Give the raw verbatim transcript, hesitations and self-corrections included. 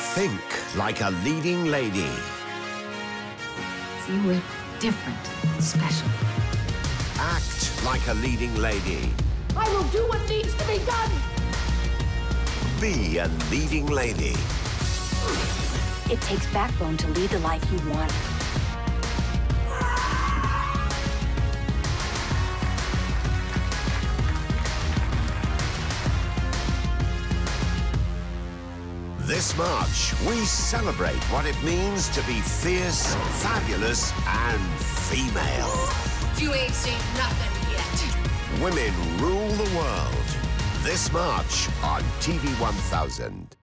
Think like a leading lady. You were different, special. Act like a leading lady. I will do what needs to be done. Be a leading lady. It takes backbone to lead the life you want. This March, we celebrate what it means to be fierce, fabulous, and female. You ain't seen nothing yet. Women rule the world. This March on T V one thousand.